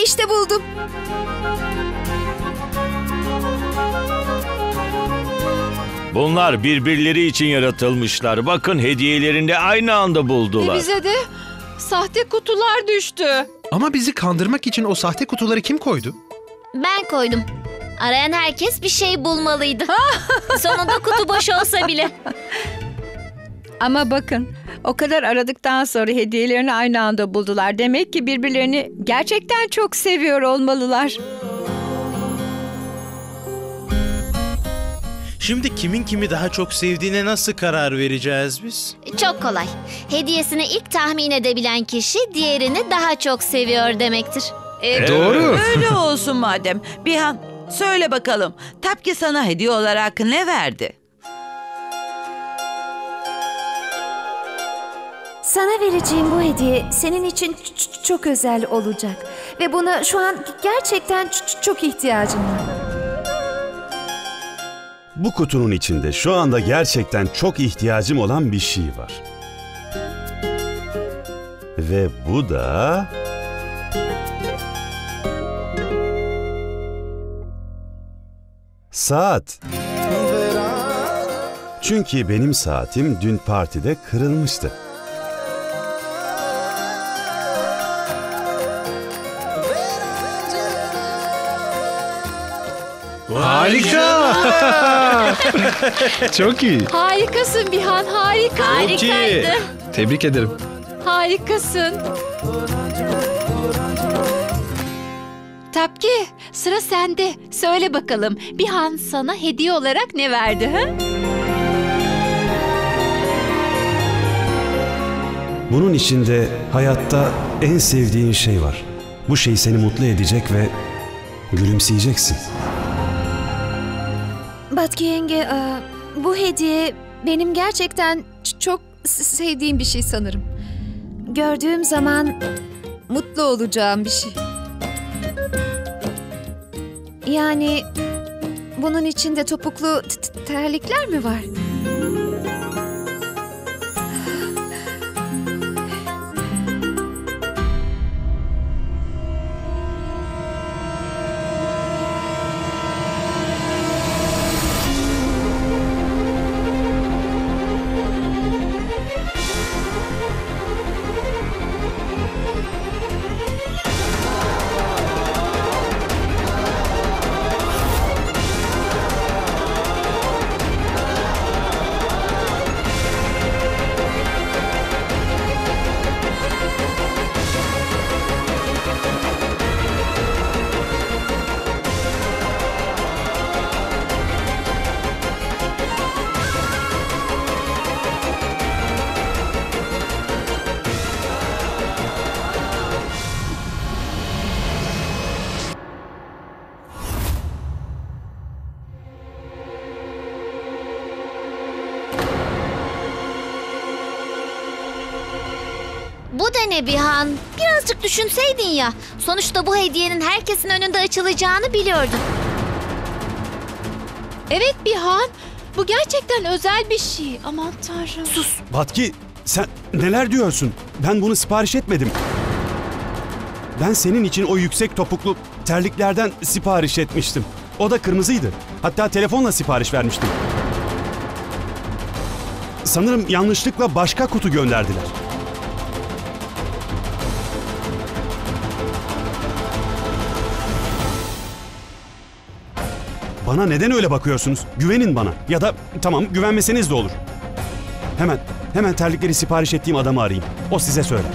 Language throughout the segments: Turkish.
İşte buldum. Bunlar birbirleri için yaratılmışlar. Bakın hediyelerini de aynı anda buldular. Bize de sahte kutular düştü. Ama bizi kandırmak için o sahte kutuları kim koydu? Ben koydum. Arayan herkes bir şey bulmalıydı. Sonunda kutu boş olsa bile. Ama bakın, o kadar aradıktan sonra hediyelerini aynı anda buldular. Demek ki birbirlerini gerçekten çok seviyor olmalılar. Şimdi kimin kimi daha çok sevdiğine nasıl karar vereceğiz biz? Çok kolay. Hediyesini ilk tahmin edebilen kişi diğerini daha çok seviyor demektir. Doğru. Öyle olsun madem. Bihan, söyle bakalım. Tapki sana hediye olarak ne verdi? Sana vereceğim bu hediye senin için çok özel olacak. Ve buna şu an gerçekten çok ihtiyacım var. Bu kutunun içinde şu anda gerçekten çok ihtiyacım olan bir şey var. Ve bu da... saat. Çünkü benim saatim dün partide kırılmıştı. Harika. Çok iyi. Harikasın Bihan, harika. Harikaydı. Tebrik ederim. Harikasın. Tapki, sıra sende. Söyle bakalım, Bihan sana hediye olarak ne verdi? Ha? Bunun içinde hayatta en sevdiğin şey var. Bu şey seni mutlu edecek ve gülümseyeceksin. Batki yenge, bu hediye benim gerçekten çok sevdiğim bir şey sanırım. Gördüğüm zaman mutlu olacağım bir şey. Yani bunun içinde topuklu terlikler mi var? Bu da ne Bihan? Birazcık düşünseydin ya. Sonuçta bu hediyenin herkesin önünde açılacağını biliyordun. Evet Bihan, bu gerçekten özel bir şey. Aman Tanrım. Sus. Batki, sen neler diyorsun? Ben bunu sipariş etmedim. Ben senin için o yüksek topuklu terliklerden sipariş etmiştim. O da kırmızıydı. Hatta telefonla sipariş vermiştim. Sanırım yanlışlıkla başka kutu gönderdiler. Bana neden öyle bakıyorsunuz? Güvenin bana. Ya da tamam, güvenmeseniz de olur. Hemen terlikleri sipariş ettiğim adamı arayayım. O size söyler.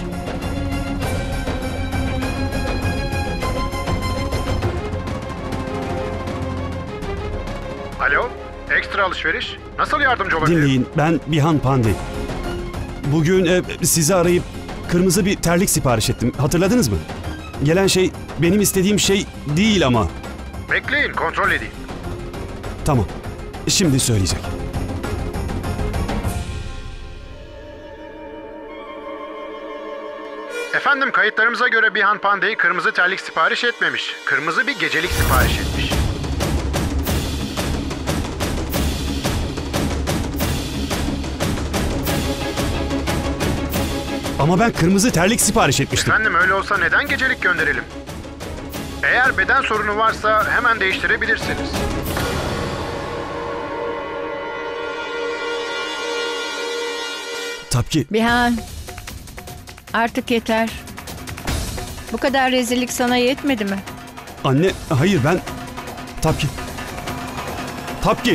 Alo, ekstra alışveriş. Nasıl yardımcı olabilirim? Dinleyin, ben Bihan Pandey. Bugün sizi arayıp kırmızı bir terlik sipariş ettim. Hatırladınız mı? Gelen şey benim istediğim şey değil ama. Bekleyin, kontrol edeyim. Tamam, şimdi söyleyecek. Efendim, kayıtlarımıza göre Bihan Pandey kırmızı terlik sipariş etmemiş. Kırmızı bir gecelik sipariş etmiş. Ama ben kırmızı terlik sipariş etmiştim. Efendim, öyle olsa neden gecelik gönderelim? Eğer beden sorunu varsa hemen değiştirebilirsiniz. Tapki, Bihan, artık yeter. Bu kadar rezillik sana yetmedi mi? anne, hayır ben... Tapki. Tapki.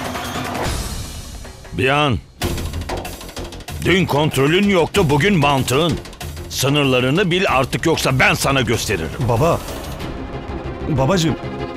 Bihan. Dün kontrolün yoktu, bugün mantığın. Sınırlarını bil artık, yoksa ben sana gösteririm. Baba. Babacığım.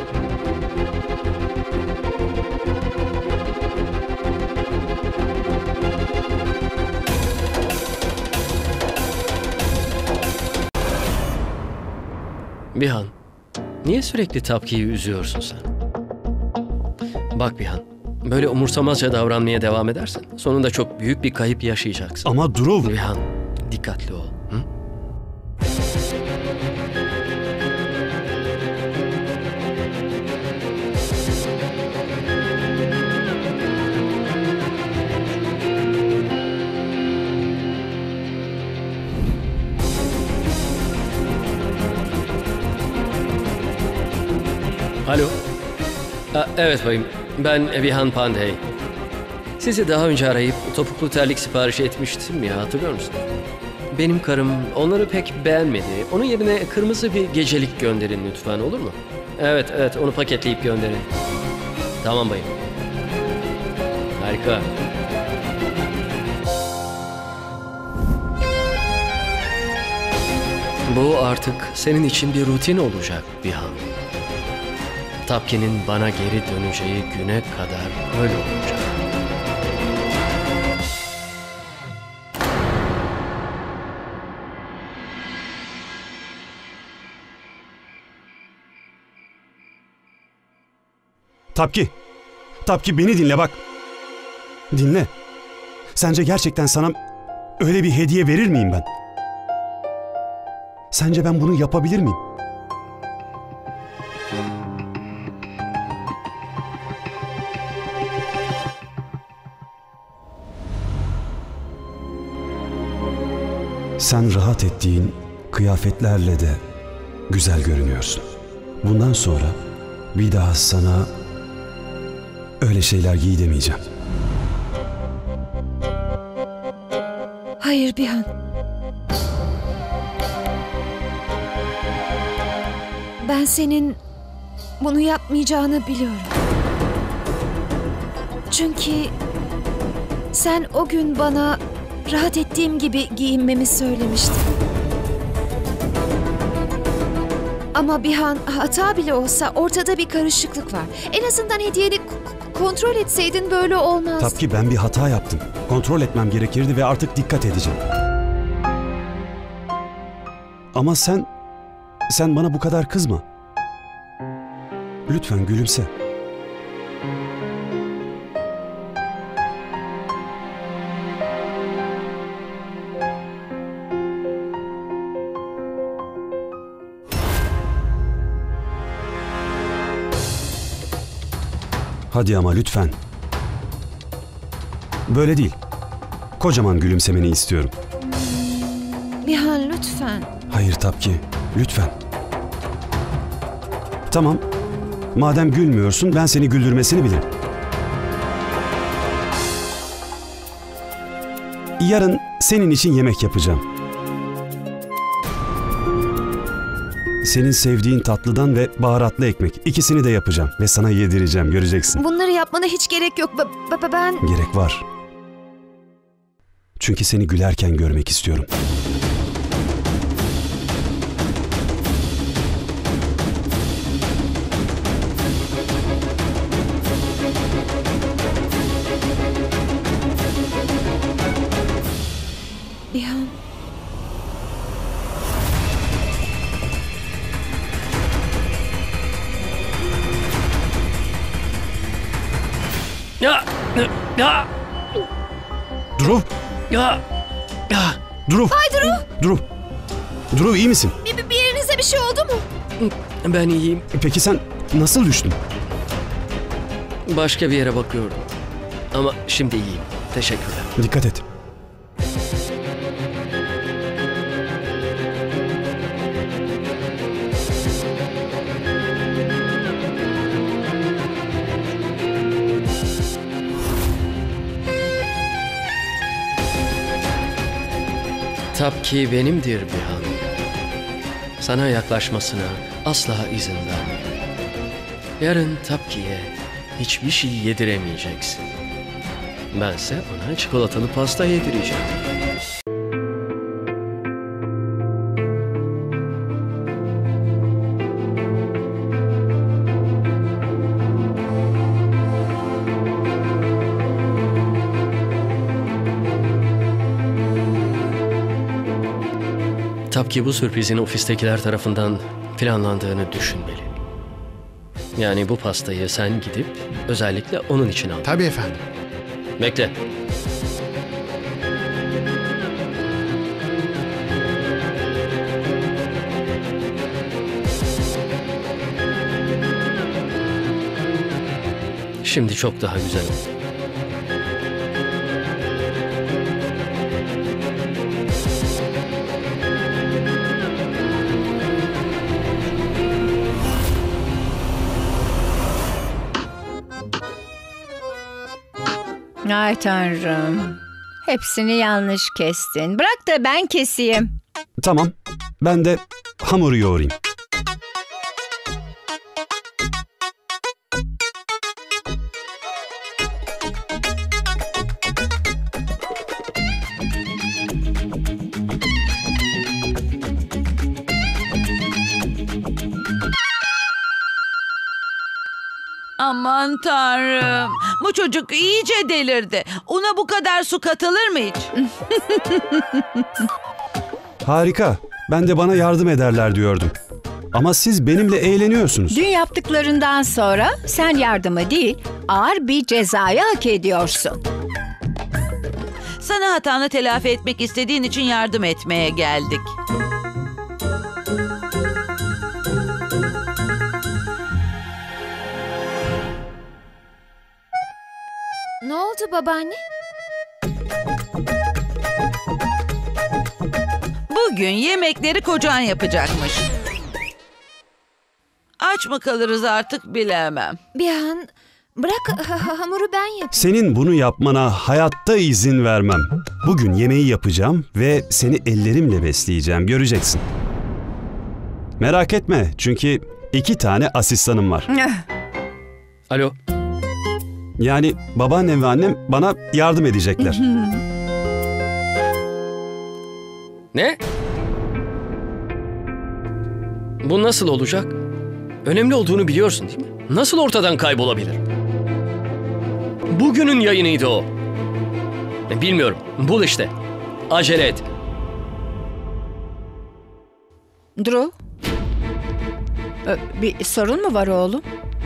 Bihan, niye sürekli Tapki'yi üzüyorsun sen? Bak Bihan, böyle umursamazca davranmaya devam edersen sonunda çok büyük bir kayıp yaşayacaksın. Ama Dhruv... Bihan, dikkatli ol. Hı? Alo. Evet bayım, ben Bihan Pandey. Sizi daha önce arayıp topuklu terlik sipariş etmiştim ya, hatırlıyor musun? Benim karım onları pek beğenmedi. Onun yerine kırmızı bir gecelik gönderin lütfen, olur mu? Evet, onu paketleyip gönderin. Tamam bayım. Harika. Bu artık senin için bir rutin olacak Bihan. Tapki'nin bana geri döneceği güne kadar öyle olacak. Tapki. Tapki beni dinle bak. Dinle. Sence gerçekten sana öyle bir hediye verir miyim ben? Sence ben bunu yapabilir miyim? Sen rahat ettiğin kıyafetlerle de güzel görünüyorsun. Bundan sonra bir daha sana öyle şeyler giy demeyeceğim. Hayır Bihan. Ben senin bunu yapmayacağını biliyorum. Çünkü sen o gün bana rahat ettiğim gibi giyinmemi söylemiştin. Ama Bihan, hata bile olsa ortada bir karışıklık var. En azından hediyeni kontrol etseydin böyle olmazdı. Tapki, ben bir hata yaptım. Kontrol etmem gerekirdi ve artık dikkat edeceğim. Ama sen bana bu kadar kızma. Lütfen gülümse. Hadi ama lütfen. Böyle değil. Kocaman gülümsemeni istiyorum. Bihan lütfen. Hayır Tapki, lütfen. Tamam. Madem gülmüyorsun, ben seni güldürmesini bilirim. Yarın senin için yemek yapacağım. Senin sevdiğin tatlıdan ve baharatlı ekmek. İkisini de yapacağım ve sana yedireceğim, göreceksin. Bunları yapmana hiç gerek yok. Ben... Gerek var. Çünkü seni gülerken görmek istiyorum. Bihan. Ya! Dhruv! Ya! Dhruv! Bay Dhruv! Dhruv! Dhruv, iyi misin? Bir yerinize bir şey oldu mu? Ben iyiyim. Peki sen nasıl düştün? Başka bir yere bakıyordum. Ama şimdi iyiyim. Teşekkürler. Dikkat et. Tapki benimdir Bihan. Sana yaklaşmasına asla izin verme. Yarın Tapki'ye hiçbir şey yediremeyeceksin. Bense ona çikolatalı pasta yedireceğim. Tapki bu sürprizin ofistekiler tarafından planlandığını düşünmeli. Yani bu pastayı sen gidip özellikle onun için al. Tabii efendim. Bekle. Şimdi çok daha güzel oldu. Ay tanrım. Hepsini yanlış kestin. Bırak da ben keseyim. Tamam. Ben de hamuru yoğurayım. Aman tanrım. Bu çocuk iyice delirdi. Una bu kadar su katılır mı hiç? Harika. Ben de bana yardım ederler diyordum. Ama siz benimle eğleniyorsunuz. Dün yaptıklarından sonra sen yardımı değil, ağır bir cezayı hak ediyorsun. Sana hatanı telafi etmek istediğin için yardım etmeye geldik. Ne oldu babaanne? Bugün yemekleri kocan yapacakmış. Aç mı kalırız artık bilemem. Bihan, bırak hamuru ben yapayım. Senin bunu yapmana hayatta izin vermem. Bugün yemeği yapacağım ve seni ellerimle besleyeceğim. Göreceksin. Merak etme çünkü 2 tane asistanım var. Alo. Yani babaannem ve annem bana yardım edecekler. Ne? Bu nasıl olacak? Önemli olduğunu biliyorsun değil mi? Nasıl ortadan kaybolabilir? Bugünün yayınıydı o. Bilmiyorum. Bul işte. Acele et. Drew, bir sorun mu var oğlum?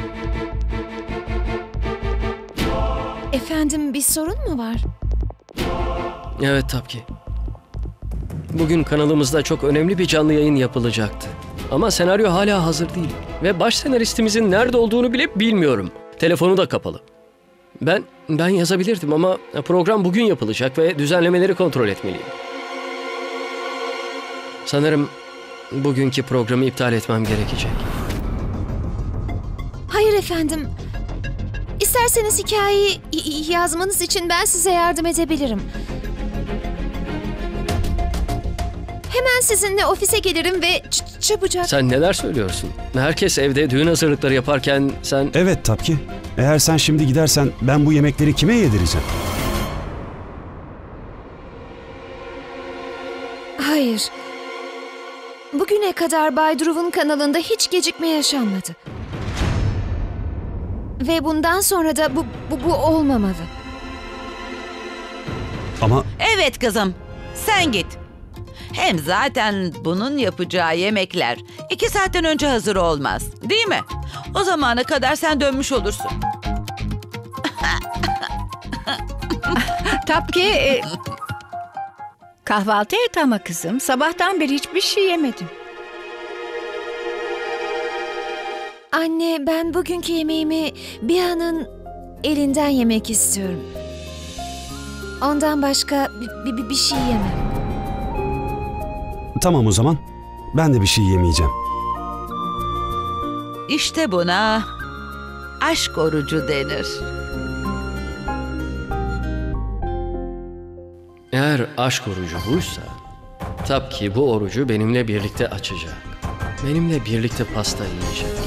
Efendim, bir sorun mu var? Evet Tapki. Bugün kanalımızda çok önemli bir canlı yayın yapılacaktı. Ama senaryo hala hazır değil. Ve baş senaristimizin nerede olduğunu bile bilmiyorum. Telefonu da kapalı. Ben yazabilirdim ama program bugün yapılacak ve düzenlemeleri kontrol etmeliyim. Sanırım bugünkü programı iptal etmem gerekecek. Hayır efendim. İsterseniz hikayeyi yazmanız için ben size yardım edebilirim. Hemen sizinle ofise gelirim ve çabucak... Sen neler söylüyorsun? Herkes evde düğün hazırlıkları yaparken sen... Evet Tapki. Eğer sen şimdi gidersen ben bu yemekleri kime yedireceğim? Hayır. Bugüne kadar Bay Dhruv'un kanalında hiç gecikme yaşanmadı. Ve bundan sonra da bu olmamalı. Ama Evet kızım, sen git. Hem zaten bunun yapacağı yemekler 2 saatten önce hazır olmaz, değil mi? O zamana kadar sen dönmüş olursun. Tapki, kahvaltı et ama kızım. Sabahtan beri hiçbir şey yemedim. Anne, ben bugünkü yemeğimi Bihan'ın elinden yemek istiyorum. Ondan başka bir şey yemem. tamam o zaman. Ben de bir şey yemeyeceğim. İşte buna aşk orucu denir. Eğer aşk orucu buysa Tapki bu orucu benimle birlikte açacak. Benimle birlikte pasta yiyecek.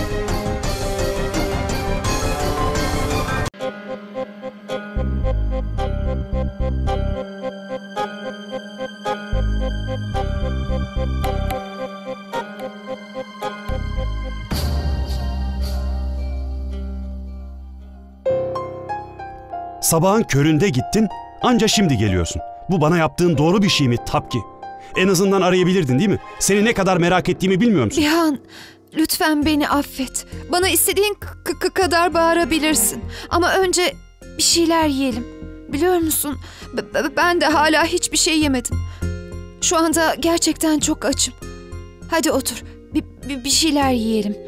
Sabahın köründe gittin, anca şimdi geliyorsun. Bu bana yaptığın doğru bir şey mi Tapki? En azından arayabilirdin değil mi? Seni ne kadar merak ettiğimi bilmiyor musun? Bihan, lütfen beni affet. Bana istediğin kadar bağırabilirsin. Ama önce bir şeyler yiyelim. Biliyor musun? Ben de hala hiçbir şey yemedim. Şu anda gerçekten çok açım. Hadi otur. Bir şeyler yiyelim.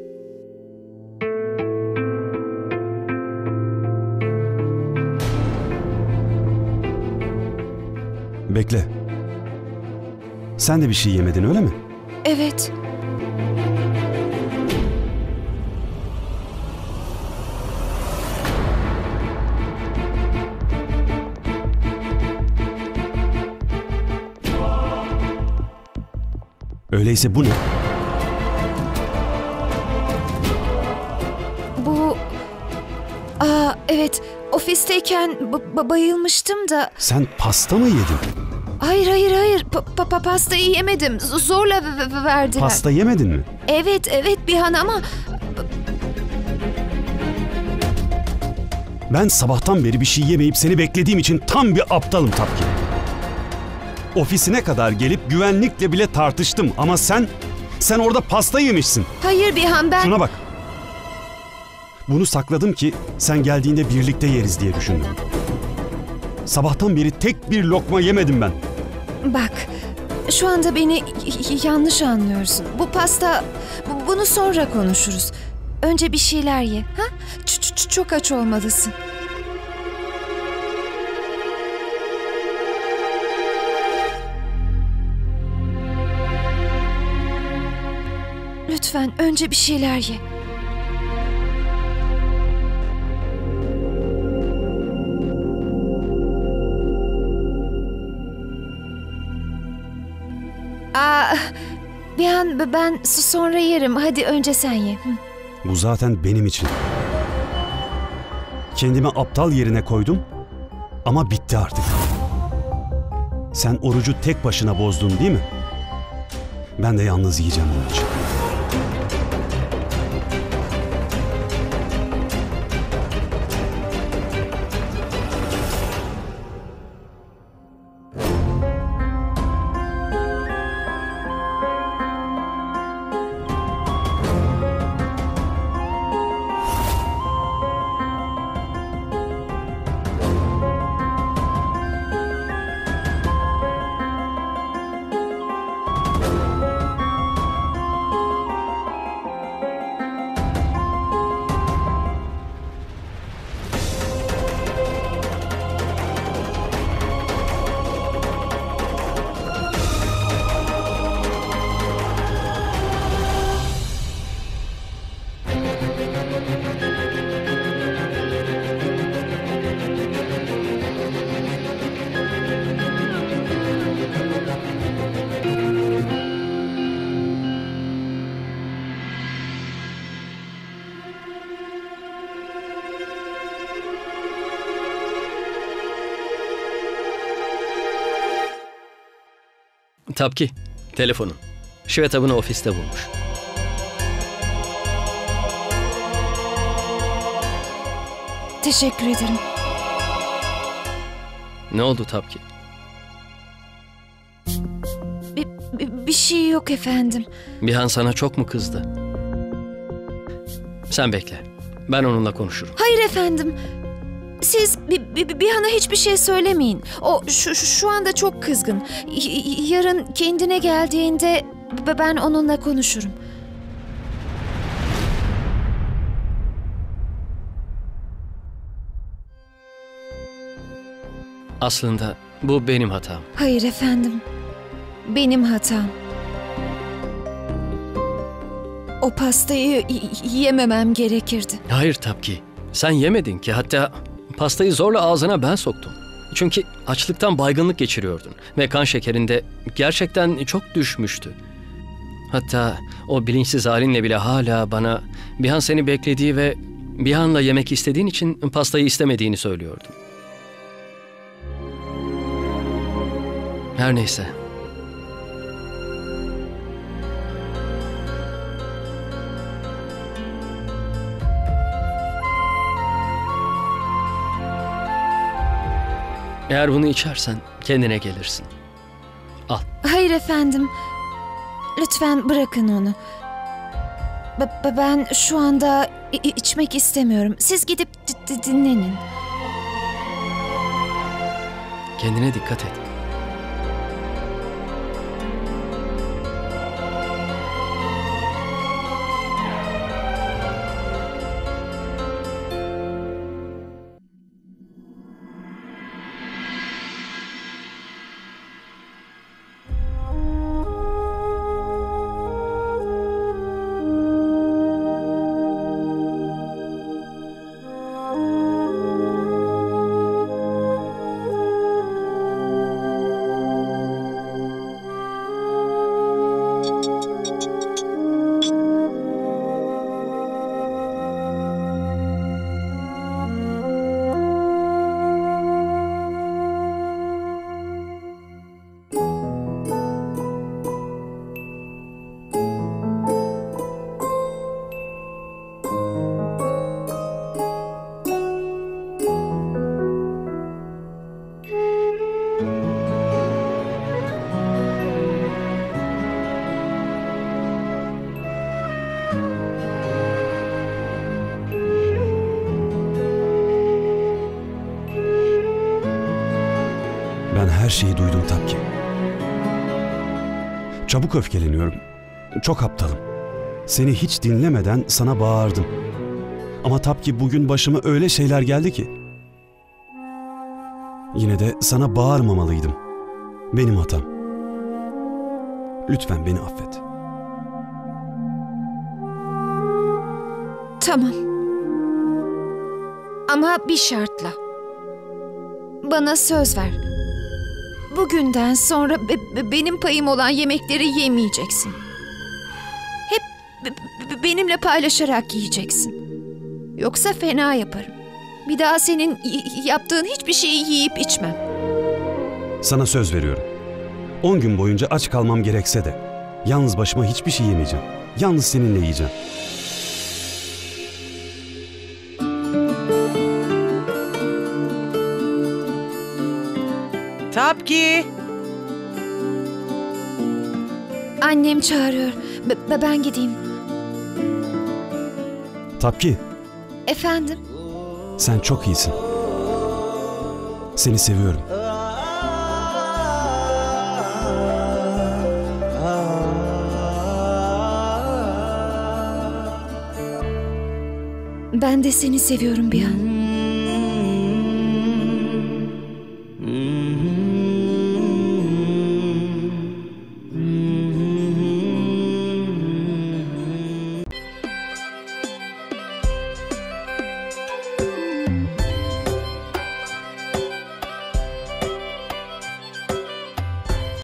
Bekle. Sen de bir şey yemedin öyle mi? Evet. Öyleyse bu ne? Bu... evet. Ofisteyken bayılmıştım da... Sen pasta mı yedin? Hayır. Pastayı yemedim. Zorla verdiler. Pasta yemedin mi? Evet Bihan ama... Ben sabahtan beri bir şey yemeyip seni beklediğim için tam bir aptalım Tapki. Ofisine kadar gelip güvenlikle bile tartıştım ama sen orada pasta yemişsin. Hayır Bihan, ben... Şuna bak. Bunu sakladım ki sen geldiğinde birlikte yeriz diye düşündüm. Sabahtan beri tek bir lokma yemedim ben. Bak, şu anda beni yanlış anlıyorsun. Bu pasta, bunu sonra konuşuruz. Önce bir şeyler ye, ha? Çok aç olmalısın. Lütfen önce bir şeyler ye. Ben sonra yerim. Hadi önce sen ye. Bu zaten benim için. Kendimi aptal yerine koydum ama bitti artık. Sen orucu tek başına bozdun değil mi? Ben de yalnız yiyeceğim onun için. Tapki, telefonun. Shweta bunu ofiste bulmuş. Teşekkür ederim. Ne oldu Tapki? Bir şey yok efendim. Bihan sana çok mu kızdı? Sen bekle. Ben onunla konuşurum. Hayır efendim. Siz Bihan'a hiçbir şey söylemeyin. O şu anda çok kızgın. Yarın kendine geldiğinde ben onunla konuşurum. Aslında bu benim hatam. Hayır efendim. Benim hatam. O pastayı yememem gerekirdi. Hayır Tapki. Sen yemedin ki. Hatta pastayı zorla ağzına ben soktum. Çünkü açlıktan baygınlık geçiriyordun ve kan şekerin de gerçekten çok düşmüştü. Hatta o bilinçsiz halinle bile hala bana Bihan seni beklediği ve Bihan'la yemek istediğin için pastayı istemediğini söylüyordun. Her neyse. Eğer bunu içersen kendine gelirsin. Al. Hayır efendim. Lütfen bırakın onu. Ben şu anda içmek istemiyorum. Siz gidip dinlenin. Kendine dikkat et. Ben her şeyi duydum Tapki. Çabuk öfkeleniyorum. Çok aptalım. Seni hiç dinlemeden sana bağırdım. Ama Tapki bugün başıma öyle şeyler geldi ki. Yine de sana bağırmamalıydım. Benim hatam. Lütfen beni affet. Tamam. Ama bir şartla. Bana söz ver. Bugünden sonra benim payım olan yemekleri yemeyeceksin. Hep benimle paylaşarak yiyeceksin. Yoksa fena yaparım. Bir daha senin yaptığın hiçbir şeyi yiyip içmem. Sana söz veriyorum. 10 gün boyunca aç kalmam gerekse de yalnız başıma hiçbir şey yemeyeceğim. Yalnız seninle yiyeceğim. Tapki. Annem çağırıyor. Ben gideyim. Tapki, Efendim? sen çok iyisin. Seni seviyorum. Ben de seni seviyorum Bihan.